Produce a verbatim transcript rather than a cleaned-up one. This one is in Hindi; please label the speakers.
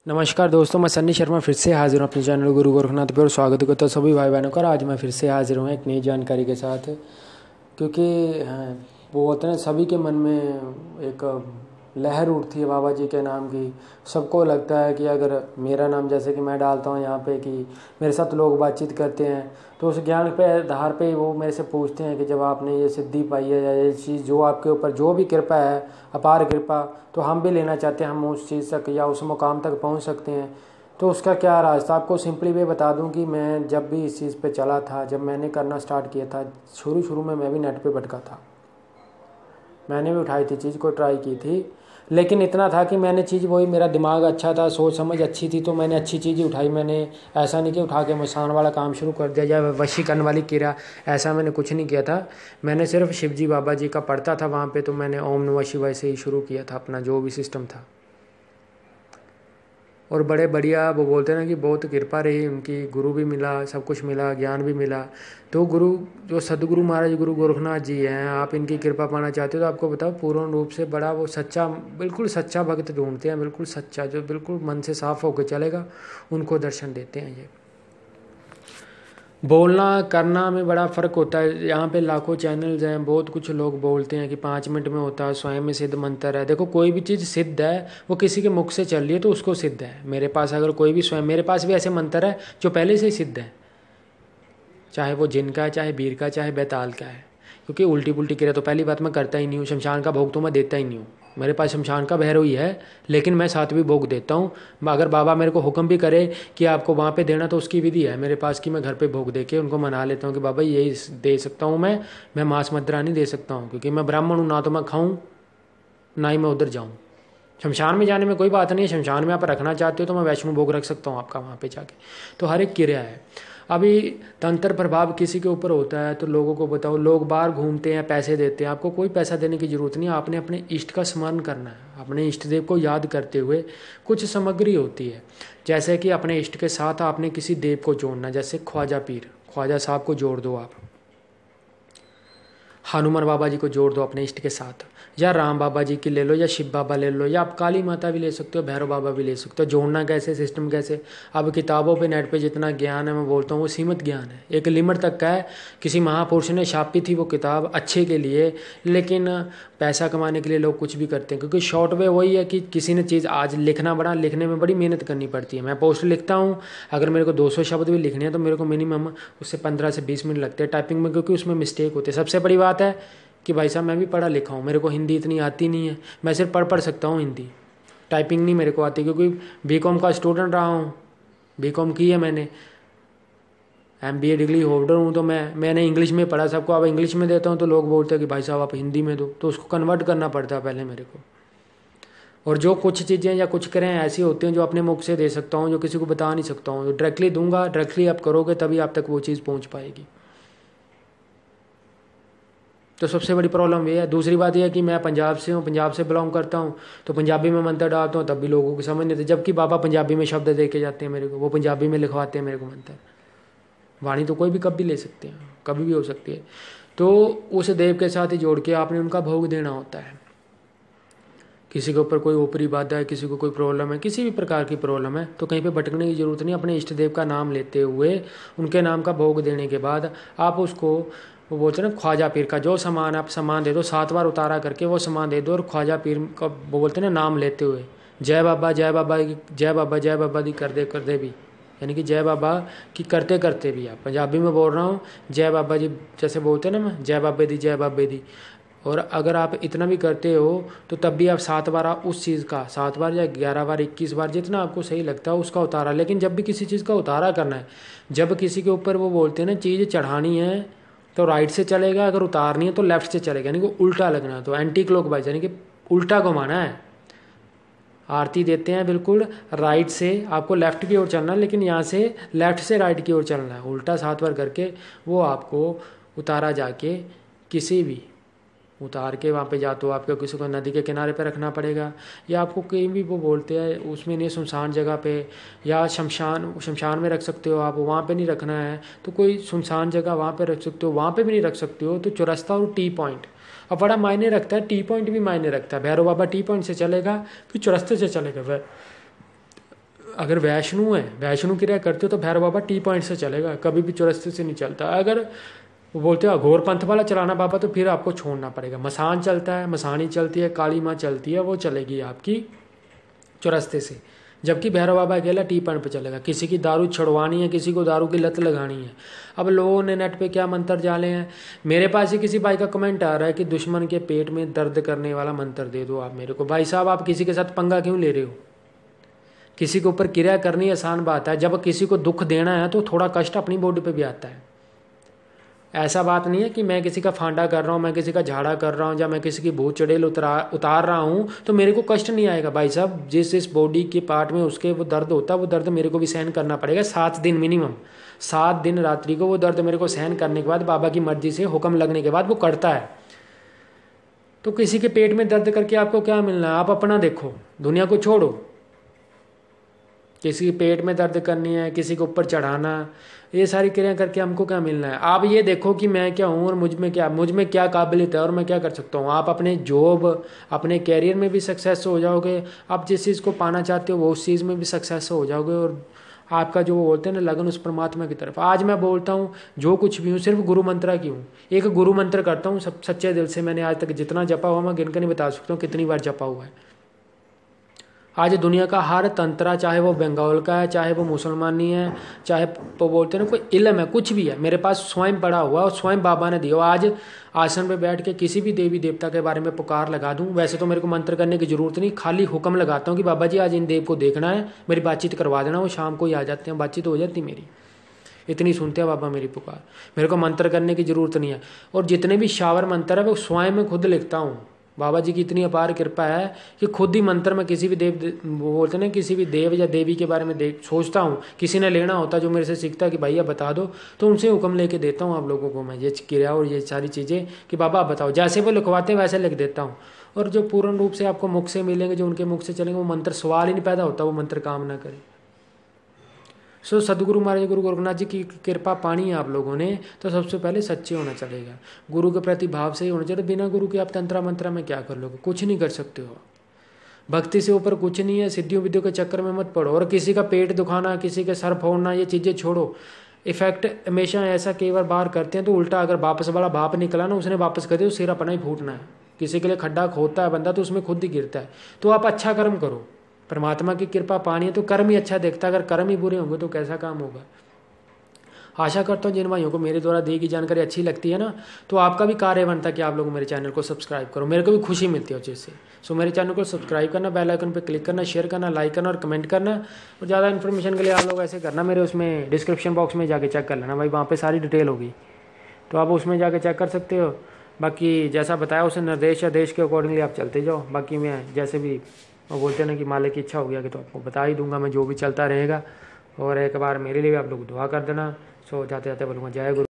Speaker 1: नमस्कार दोस्तों, मैं सन्नी शर्मा फिर से हाजिर हूँ अपने चैनल गुरु गोरखनाथ पे और स्वागत करता हूँ सभी भाई बहनों का। आज मैं फिर से हाजिर हूँ एक नई जानकारी के साथ, क्योंकि हाँ, वो होते हैं सभी के मन में एक लहर उठती है बाबा जी के नाम की। सबको लगता है कि अगर मेरा नाम जैसे कि मैं डालता हूँ यहाँ पे कि मेरे साथ लोग बातचीत करते हैं, तो उस ज्ञान पे आधार पे वो मेरे से पूछते हैं कि जब आपने ये सिद्धि पाई है या ये चीज़ जो आपके ऊपर जो भी कृपा है, अपार कृपा, तो हम भी लेना चाहते हैं, हम उस चीज़ तक या उस मुकाम तक पहुँच सकते हैं। तो उसका क्या रास्ता, आपको सिंपली वे बता दूं कि मैं जब भी इस चीज़ पे चला था, जब मैंने करना स्टार्ट किया था, शुरू शुरू में मैं भी नेट पे भटका था। मैंने भी उठाई थी चीज़ को, ट्राई की थी, लेकिन इतना था कि मैंने चीज़ वही, मेरा दिमाग अच्छा था, सोच समझ अच्छी थी, तो मैंने अच्छी चीज़ उठाई। मैंने ऐसा नहीं कि उठा के मसान वाला काम शुरू कर दिया या वशीकरण वाली क्रिया, ऐसा मैंने कुछ नहीं किया था। मैंने सिर्फ शिवजी बाबा जी का पढ़ता था वहाँ पे, तो मैंने ओम नमः शिवाय से ही शुरू किया था अपना जो भी सिस्टम था। और बड़े बढ़िया वो बोलते हैं ना कि बहुत कृपा रही उनकी, गुरु भी मिला, सब कुछ मिला, ज्ञान भी मिला। तो गुरु जो सदगुरु महाराज गुरु गोरखनाथ जी हैं, आप इनकी कृपा पाना चाहते हो तो आपको बताओ पूर्ण रूप से बड़ा वो सच्चा, बिल्कुल सच्चा भक्त ढूंढते हैं, बिल्कुल सच्चा, जो बिल्कुल मन से साफ होकर चलेगा, उनको दर्शन देते हैं। ये बोलना करना में बड़ा फ़र्क होता है। यहाँ पे लाखों चैनल्स हैं, बहुत कुछ लोग बोलते हैं कि पाँच मिनट में होता है, स्वयं में सिद्ध मंत्र है। देखो, कोई भी चीज़ सिद्ध है वो किसी के मुख से चल रही है तो उसको सिद्ध है। मेरे पास अगर कोई भी स्वयं, मेरे पास भी ऐसे मंत्र है जो पहले से ही सिद्ध है, चाहे वो जिन का है, चाहे वीर का, चाहे बैताल का है। क्योंकि उल्टी पुल्टी क्रिया तो पहली बात मैं करता ही नहीं हूँ। शमशान का भोग तो मैं देता ही नहीं हूँ। मेरे पास शमशान का भैरव ही है, लेकिन मैं साथ भी भोग देता हूँ। अगर बाबा मेरे को हुक्म भी करे कि आपको वहाँ पे देना, तो उसकी विधि है मेरे पास कि मैं घर पे भोग दे के उनको मना लेता हूँ कि बाबा यही दे सकता हूँ मैं मैं मांस मदिरा नहीं दे सकता हूँ, क्योंकि मैं ब्राह्मण हूँ, ना तो मैं खाऊँ ना ही मैं उधर जाऊँ। शमशान में जाने में कोई बात नहीं है, शमशान में आप रखना चाहते हो तो मैं वैष्णो भोग रख सकता हूँ आपका वहाँ पे जाके। तो हर एक क्रिया है। अभी तंत्र प्रभाव किसी के ऊपर होता है तो लोगों को बताओ, लोग बाहर घूमते हैं, पैसे देते हैं। आपको कोई पैसा देने की ज़रूरत नहीं है, आपने अपने इष्ट का स्मरण करना है। अपने इष्ट देव को याद करते हुए कुछ सामग्री होती है, जैसे कि अपने इष्ट के साथ आपने किसी देव को जोड़ना, जैसे ख्वाजा पीर, ख्वाजा साहब को जोड़ दो आप, हनुमान बाबा जी को जोड़ दो अपने इष्ट के साथ, या राम बाबा जी की ले लो, या शिव बाबा ले लो, या आप काली माता भी ले सकते हो, भैरव बाबा भी ले सकते हो। जोड़ना कैसे, सिस्टम कैसे? अब किताबों पे, नेट पे जितना ज्ञान है मैं बोलता हूँ वो सीमित ज्ञान है, एक लिमिट तक का है। किसी महापुरुष ने छापी थी वो किताब अच्छे के लिए, लेकिन पैसा कमाने के लिए लोग कुछ भी करते हैं। क्योंकि शॉर्ट वे वही है कि किसी ने चीज़ आज लिखना बड़ा, लिखने में बड़ी मेहनत करनी पड़ती है। मैं पोस्ट लिखता हूँ, अगर मेरे को दो सौ शब्द भी लिखने हैं तो मेरे को मिनिमम उससे पंद्रह से बीस मिनट लगते हैं टाइपिंग में, क्योंकि उसमें मिस्टेक होती है। सबसे बड़ी बात है कि भाई साहब मैं भी पढ़ा लिखा हूँ, मेरे को हिंदी इतनी आती नहीं है, मैं सिर्फ पढ़ पढ़ सकता हूँ हिंदी, टाइपिंग नहीं मेरे को आती, क्योंकि बी कॉम का स्टूडेंट रहा हूँ, बी कॉम की है मैंने, M B A degree holder हूँ। तो मैं मैंने इंग्लिश में पढ़ा सबको, अब इंग्लिश में देता हूँ तो लोग बोलते हैं कि भाई साहब आप हिंदी में दो, तो उसको कन्वर्ट करना पड़ता है पहले मेरे को। और जो कुछ चीज़ें या कुछ करें ऐसी होती हैं जो अपने मुख से दे सकता हूँ, जो किसी को बता नहीं सकता हूँ, जो डायरेक्टली दूंगा, डायरेक्टली आप करोगे तभी आप तक वो चीज़ पहुँच पाएगी। तो सबसे बड़ी प्रॉब्लम ये है। दूसरी बात यह है कि मैं पंजाब से हूँ, पंजाब से बिलोंग करता हूँ, तो पंजाबी में मंत्र डालता हूँ तब भी लोगों को समझ नहीं आते, जबकि बाबा पंजाबी में शब्द दे के जाते हैं मेरे को, वो पंजाबी में लिखवाते हैं मेरे को मंत्र। वाणी तो कोई भी कभी ले सकते हैं, कभी भी हो सकती है। तो उस देव के साथ ही जोड़ के आपने उनका भोग देना होता है। किसी के ऊपर कोई ऊपरी बाधा है, किसी को कोई प्रॉब्लम है, किसी भी प्रकार की प्रॉब्लम है, तो कहीं पे भटकने की ज़रूरत नहीं। अपने इष्ट देव का नाम लेते हुए उनके नाम का भोग देने के बाद आप उसको, वो बोलते हैं ना ख्वाजा पीर का जो सामान, आप सामान दे दो, सात बार उतारा करके वो सामान दे दो, और ख्वाजा पीर का वो बोलते हैं ना नाम लेते हुए जय बाबा जय बाबा जय बाबा जय बाबा दी कर दे कर दे भी, यानी कि जय बाबा की करते करते भी। आप पंजाबी में बोल रहा हूँ, जय बाबा जी जैसे बोलते हैं ना, मैं जय बाबे दी जय बाबे दी। और अगर आप इतना भी करते हो तो तब भी आप सात बार आप उस चीज़ का, सात बार या ग्यारह बार, इक्कीस बार, जितना आपको सही लगता है उसका उतारा। लेकिन जब भी किसी चीज़ का उतारा करना है, जब किसी के ऊपर वो बोलते हैं ना चीज़ चढ़ानी है तो राइट से चलेगा, अगर उतारनी है तो लेफ्ट से चलेगा, यानी कि उल्टा लगना है, तो एंटी क्लॉकवाइज यानी कि उल्टा घुमाना है। आरती देते हैं बिल्कुल राइट से, आपको लेफ़्ट की ओर चलना है, लेकिन यहाँ से लेफ़्ट से राइट की ओर चलना है, उल्टा सात बार करके वो आपको उतारा जाके किसी भी उतार के वहाँ पे जा, तो आपको किसी को नदी के किनारे पे रखना पड़ेगा, या आपको कहीं भी वो बोलते हैं उसमें नहीं, सुनसान जगह पे, या शमशान शमशान में रख सकते हो आप, वहाँ पे नहीं रखना है तो कोई सुनसान जगह वहाँ पे रख सकते हो, वहाँ पे भी नहीं रख सकते हो तो चौरस्ता और टी पॉइंट। अब बड़ा मायने रखता है, टी पॉइंट भी मायने रखता है। भैरव बाबा टी पॉइंट से चलेगा कि चौरस्ते से चलेगा, वह अगर वैष्णु है, वैष्णु क्रिया करते हो तो भैरव बाबा टी पॉइंट से चलेगा, कभी भी चौरस्ते से नहीं चलता। अगर वो बोलते हो अघोर पंथ वाला चलाना बाबा तो फिर आपको छोड़ना पड़ेगा। मसान चलता है, मसानी चलती है, काली माँ चलती है, वो चलेगी आपकी चौरस्ते से, जबकि भैरव बाबा अकेला टी पॉइंट पे चलेगा। किसी की दारू छुड़वानी है, किसी को दारू की लत लगानी है। अब लोगों ने नेट पे क्या मंत्र डाले हैं, मेरे पास ही किसी भाई का कमेंट आ रहा है कि दुश्मन के पेट में दर्द करने वाला मंत्र दे दो आप मेरे को। भाई साहब आप किसी के साथ पंगा क्यों ले रहे हो? किसी के ऊपर क्रिया करनी आसान बात है, जब किसी को दुख देना है तो थोड़ा कष्ट अपनी बॉडी पे भी आता है। ऐसा बात नहीं है कि मैं किसी का फांडा कर रहा हूँ, मैं किसी का झाड़ा कर रहा हूँ, या मैं किसी की भूत चड़ेल उतार उतार रहा हूँ तो मेरे को कष्ट नहीं आएगा। भाई साहब जिस इस बॉडी के पार्ट में उसके वो दर्द होता है, वो दर्द मेरे को भी सहन करना पड़ेगा। सात दिन मिनिमम, सात दिन रात्रि को वो दर्द मेरे को सहन करने के बाद, बाबा की मर्जी से हुक्म लगने के बाद वो करता है। तो किसी के पेट में दर्द करके आपको क्या मिलना है? आप अपना देखो, दुनिया को छोड़ो। किसी के पेट में दर्द करनी है, किसी के ऊपर चढ़ाना, ये सारी क्रिया करके हमको क्या मिलना है? आप ये देखो कि मैं क्या हूँ और मुझ में क्या मुझ में क्या काबिलियत है और मैं क्या कर सकता हूँ। आप अपने जॉब, अपने कैरियर में भी सक्सेस हो जाओगे। आप जिस चीज़ को पाना चाहते हो वो उस चीज़ में भी सक्सेस हो जाओगे। और आपका जो वो बोलते हैं ना लगन उस परमात्मा की तरफ। आज मैं बोलता हूँ जो कुछ भी हूँ सिर्फ गुरु मंत्रा की हूँ। एक गुरु मंत्र करता हूँ सब सच्चे दिल से। मैंने आज तक जितना जपा हुआ मैं गिनकर नहीं बता सकता हूँ कितनी बार जपा हुआ है। आज दुनिया का हर तंत्रा, चाहे वो बंगाल का है, चाहे वो मुसलमानी है, चाहे वो बोलते हैं ना कोई इल्म है, कुछ भी है, मेरे पास स्वयं पड़ा हुआ और स्वयं बाबा ने दिया। आज आसन पे बैठ के किसी भी देवी देवता के बारे में पुकार लगा दूं। वैसे तो मेरे को मंत्र करने की जरूरत नहीं, खाली हुक्म लगाता हूँ कि बाबा जी आज इन देव को देखना है, मेरी बातचीत करवा देना। वो शाम को ही आ जाते हैं, बातचीत हो जाती मेरी। इतनी सुनते हैं बाबा मेरी पुकार, मेरे को मंत्र करने की जरूरत नहीं है। और जितने भी शावर मंत्र है वो स्वयं मैं खुद लिखता हूँ। बाबा जी की इतनी अपार कृपा है कि खुद ही मंत्र में किसी भी देव, वो बोलते हैं ना, किसी भी देव या देवी के बारे में देख सोचता हूँ, किसी ने लेना होता जो मेरे से सीखता है कि भैया बता दो, तो उनसे हुक्म लेके देता हूँ आप लोगों को मैं ये क्रिया और ये सारी चीज़ें कि बाबा आप बताओ। जैसे वो लिखवाते हैं वैसे लिख देता हूँ। और जो पूर्ण रूप से आपको मुख से मिलेंगे, जो उनके मुख से चलेंगे, वो मंत्र सवाल ही नहीं पैदा होता वो मंत्र काम ना करे। सो सदगुरु महाराज गुरु गोरखनाथ जी की कृपा पानी है आप लोगों ने, तो सबसे पहले सच्चे होना चलेगा, गुरु के प्रति भाव से ही होना चाहिए। बिना गुरु के आप तंत्रा मंत्रा में क्या कर लोगे? कुछ नहीं कर सकते हो। भक्ति से ऊपर कुछ नहीं है। सिद्धियों विद्यों के चक्कर में मत पड़ो। और किसी का पेट दुखाना, किसी के सर फोड़ना, ये चीज़ें छोड़ो। इफेक्ट हमेशा ऐसा कई बार बाहर करते हैं तो उल्टा अगर वापस वाला भाप निकला ना, उसने वापस कर दिया तो सिर अपना ही फूटना है। किसी के लिए खड्डा खोदता है बंदा तो उसमें खुद ही गिरता है। तो आप अच्छा कर्म करो, परमात्मा की कृपा पानी है तो कर्म ही अच्छा देखता है। अगर कर्म ही बुरे होंगे तो कैसा काम होगा। आशा करता हूँ जिन भाइयों को मेरे द्वारा दी गई जानकारी अच्छी लगती है ना, तो आपका भी कार्य बनता है कि आप लोग मेरे चैनल को सब्सक्राइब करो। मेरे को भी खुशी मिलती है उस चीज़ से। सो मेरे चैनल को सब्सक्राइब करना, बेल आइकन पर क्लिक करना, शेयर करना, लाइक करना और कमेंट करना। और ज़्यादा इन्फॉर्मेशन के लिए आप लोग ऐसे करना, मेरे उसमें डिस्क्रिप्शन बॉक्स में जाके चेक कर लेना भाई, वहाँ पर सारी डिटेल होगी तो आप उसमें जाके चेक कर सकते हो। बाकी जैसा बताया उसे निर्देश या देश के अकॉर्डिंगली आप चलते जाओ। बाकी मैं जैसे भी वो बोलते हैं ना कि मालिक की इच्छा हो गया कि तो आपको बता ही दूंगा मैं, जो भी चलता रहेगा। और एक बार मेरे लिए भी आप लोग दुआ कर देना। सो जाते जाते बोलूँगा जय गुरु।